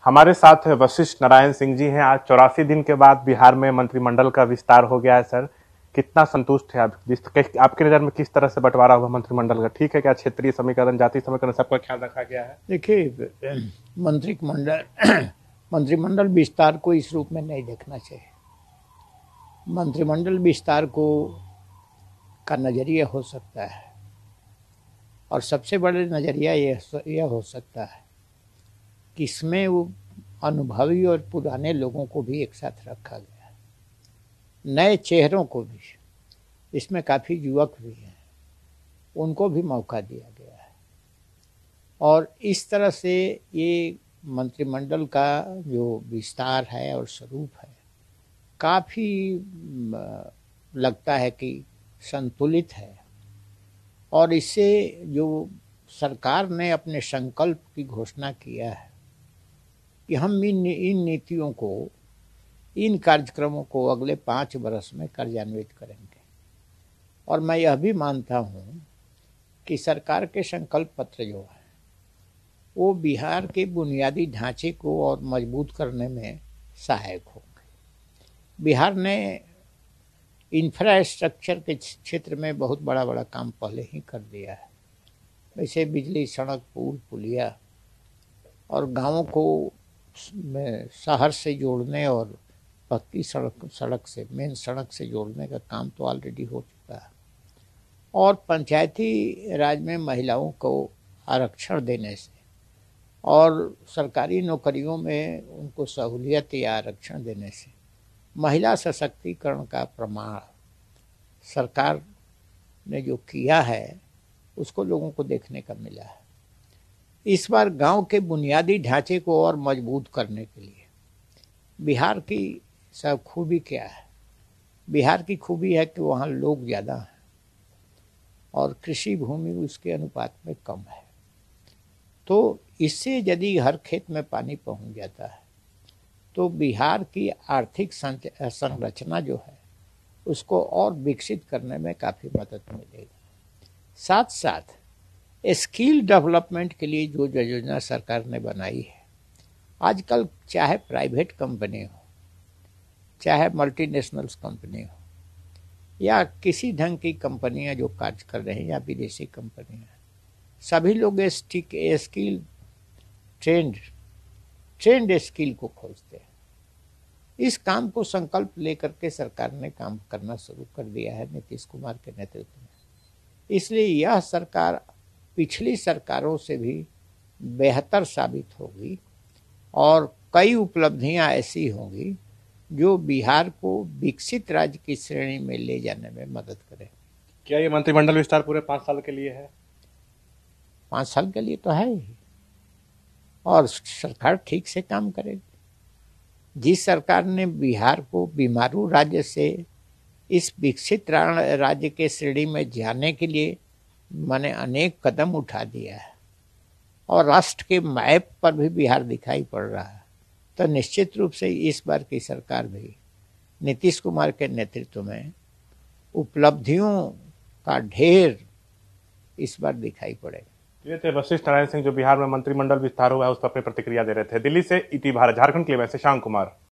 हमारे साथ वशिष्ठ नारायण सिंह जी हैं। आज 84 दिन के बाद बिहार में मंत्रिमंडल का विस्तार हो गया है। सर, कितना संतुष्ट है आप? आपकी नजर में किस तरह से बंटवारा हुआ मंत्रिमंडल का? ठीक है क्या? क्षेत्रीय समीकरण, जाति समीकरण, सबका ख्याल रखा गया है? देखिए, मंत्रिमंडल विस्तार को इस रूप में नहीं देखना चाहिए। मंत्रिमंडल विस्तार का नजरिया हो सकता है, और सबसे बड़े नजरिया यह हो सकता है कि इसमें वो अनुभवी और पुराने लोगों को भी एक साथ रखा गया है, नए चेहरों को भी, इसमें काफ़ी युवक भी हैं, उनको भी मौका दिया गया है। और इस तरह से ये मंत्रिमंडल का जो विस्तार है और स्वरूप है, काफ़ी लगता है कि संतुलित है। और इससे जो सरकार ने अपने संकल्प की घोषणा किया है कि हम इन नीतियों को, इन कार्यक्रमों को अगले 5 वर्ष में कार्यान्वित करेंगे। और मैं यह भी मानता हूँ कि सरकार के संकल्प पत्र जो है वो बिहार के बुनियादी ढांचे को और मजबूत करने में सहायक होंगे। बिहार ने इंफ्रास्ट्रक्चर के क्षेत्र में बहुत बड़ा काम पहले ही कर दिया है। वैसे बिजली, सड़क, पुल, पुलिया और गांवों को शहर से जोड़ने और पक्की सड़क से, मेन सड़क से जोड़ने का काम तो ऑलरेडी हो चुका है। और पंचायती राज में महिलाओं को आरक्षण देने से और सरकारी नौकरियों में उनको सहूलियत या आरक्षण देने से महिला सशक्तिकरण का प्रमाण सरकार ने जो किया है उसको लोगों को देखने का मिला है। इस बार गांव के बुनियादी ढांचे को और मजबूत करने के लिए बिहार की सब खूबी क्या है? बिहार की खूबी है कि वहाँ लोग ज़्यादा हैं और कृषि भूमि उसके अनुपात में कम है। तो इससे यदि हर खेत में पानी पहुँच जाता है तो बिहार की आर्थिक संरचना जो है उसको और विकसित करने में काफ़ी मदद मिलेगी। साथ साथ स्किल डेवलपमेंट के लिए जो योजना सरकार ने बनाई है, आजकल चाहे प्राइवेट कंपनी हो, चाहे मल्टीनेशनल्स कंपनी हो, या किसी ढंग की कंपनियां जो कार्य कर रहे हैं या विदेशी कंपनियां, सभी लोग स्किल ट्रेंड स्किल को खोजते हैं। इस काम को संकल्प लेकर के सरकार ने काम करना शुरू कर दिया है नीतीश कुमार के नेतृत्व में। इसलिए यह सरकार पिछली सरकारों से भी बेहतर साबित होगी और कई उपलब्धियां ऐसी होंगी जो बिहार को विकसित राज्य की श्रेणी में ले जाने में मदद करें। क्या ये मंत्रिमंडल विस्तार पूरे 5 साल के लिए है? 5 साल के लिए तो है ही, और सरकार ठीक से काम करेगी। जिस सरकार ने बिहार को बीमारू राज्य से इस विकसित राज्य के श्रेणी में जाने के लिए मैंने अनेक कदम उठा दिया है और राष्ट्र के मैप पर भी बिहार दिखाई पड़ रहा है, तो निश्चित रूप से इस बार की सरकार भी नीतीश कुमार के नेतृत्व में उपलब्धियों का ढेर इस बार दिखाई पड़ेगा। ये थे वशिष्ठ नारायण सिंह, जो बिहार में मंत्रिमंडल विस्तार हुआ है उस पर अपनी प्रतिक्रिया दे रहे थे। दिल्ली से इति भारत, झारखंड के लिए मैं शशांक कुमार।